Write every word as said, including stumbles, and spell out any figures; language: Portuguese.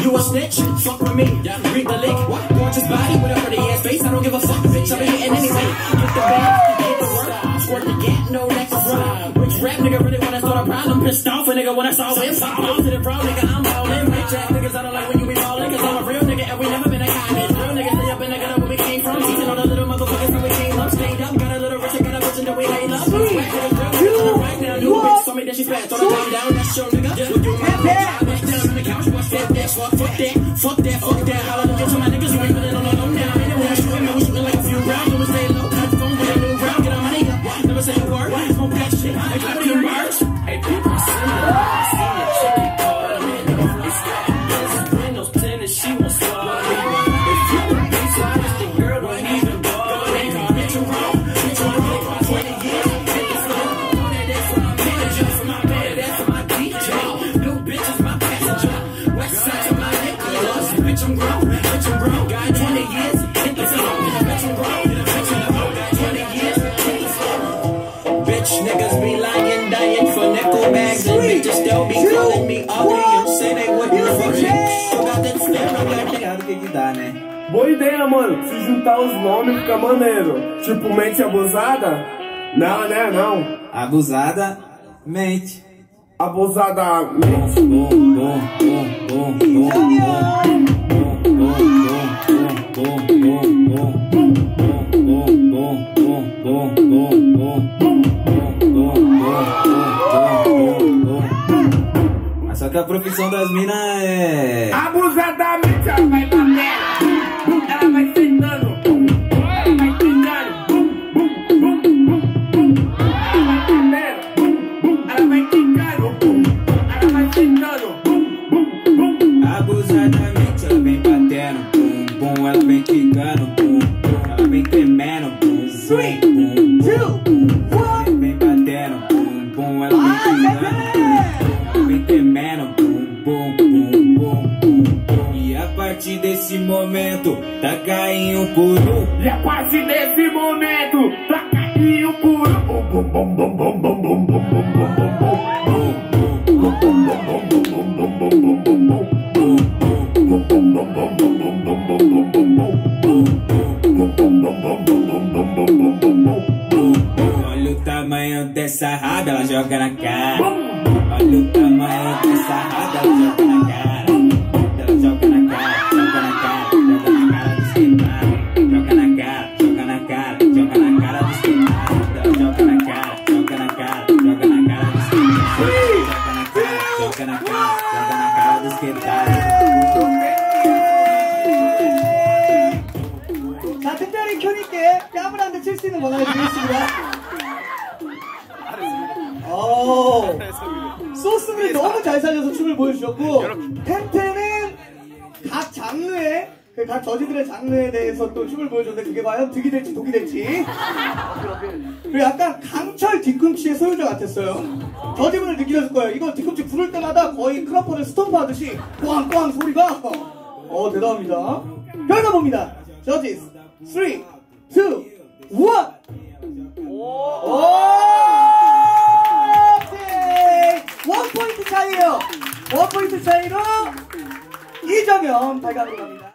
You a snitch? Fuck with me. Read the link. Gorgeous body with a pretty ass face. I don't give a fuck, bitch. I'm hitting anyway. Get the bag, get the work. Squirt the gat, no next ride. Which rap nigga really wanna start a problem? Pissed off a nigga when I saw him. Fall to the pro nigga, I'm ballin'. Bitch ass niggas, I don't like when you be ballin'. Cause I'm a real nigga and we never been a kindness. Real niggas stay up in the gutter where we came from. Teaching all the little motherfuckers how we came up. Stayed up, got a little rich, got a bitch in the way they love. Right now, new bitch told me that she's fat. Throw her down, down, that's your nigga. Would you mind back down on the couch? Watch that, that's what, fuck that. Fuck that, fuck that. Hallelujah to my niggas who ain't putting on no low now. Anyway, I shoot him, we shooting like a few rounds. Always stay low, cut the phone with a new round. Get our money up, never say a word. Smoke that shit, I clap your merch. Hey, people, I see ya, I see ya. Check it, call it a minute. It's got this, windows tinted, she won't swallow me. If you a bitch, I wish the girl don't even bother me. Bitch, you wrong, bitch, you wrong. twenty years, hit the floor. Know that that's for my manager, for my bed, that's for my D J. New bitch is my passenger. West side to my Nicholas. Bitch, I'm grown, bitch, I'm grown. Got twenty years, hit the floor. Bitch, I'm grown, bitch, I'm grown. Got twenty years, hit the floor. Bitch, niggas be lying, dying for nickel bags. And bitches still be calling me ugly. You say they wouldn't fuck me. Eu got that flip, I'm like, ligado o que que dá, né? Boa ideia, mano. Se juntar os nomes fica maneiro. Tipo, mente abusada? Não, né? Não. Abusada, mente. Abusada, mente. Bom, bom, bom, bom, bom, bom, bom. Só que a profissão das minas é... Abusadamente ela vai batendo, ela vai sentando, ela vai quicando, ela vai quicando, ela vai sentando. Abusadamente ela vem batendo, bum, bum, ela vem quicando, bum, bum, ela vem tremendo, bum, three, two, one. Vem batendo, bum, bum, ela vem quicando, vem tremendo, bum, bum, bum, bum, bum, bum. E a partir desse momento, tá caindo por um. E a partir desse momento, tá caindo por um. Bum, bum, bum, bum, bum, bum, bum, bum, bum, bum, olha o tamanho dessa raba, ela joga na cara. Olha o tamanho dessa raba, ela joga na cara. Ela joga na cara, joga na cara, joga na cara dos queimados. Joga na cara, joga na cara, joga na cara dos queimados. Ela joga na cara, joga na cara, joga na cara dos queimados. Joga na cara, joga na cara, joga na cara dos queimados. 자, 특별히 큐니께 뺨을 한 대 칠 수 있는 번호를 드리겠습니다. 오, 소스를 너무 잘 살려서 춤을 보여주셨고, 텐텐은 각 장르에, 그 각 저지들의 장르에 대해서 또 춤을 보여줬는데 그게 과연 득이 될지 독이 될지. 그리고 약간 강철 뒤꿈치의 소유자 같았어요. 저지분을 느끼셨을 거예요. 이거 뒤꿈치 부를 때마다 거의 크로퍼를 스톰프하듯이 꽝꽝 소리가. 어, 대단합니다. 결과 봅니다. 저지스 three, two, one. 오! 오케이! 원 포인트 차이에요. 원 포인트 차이로 이 점연 발각으로 갑니다.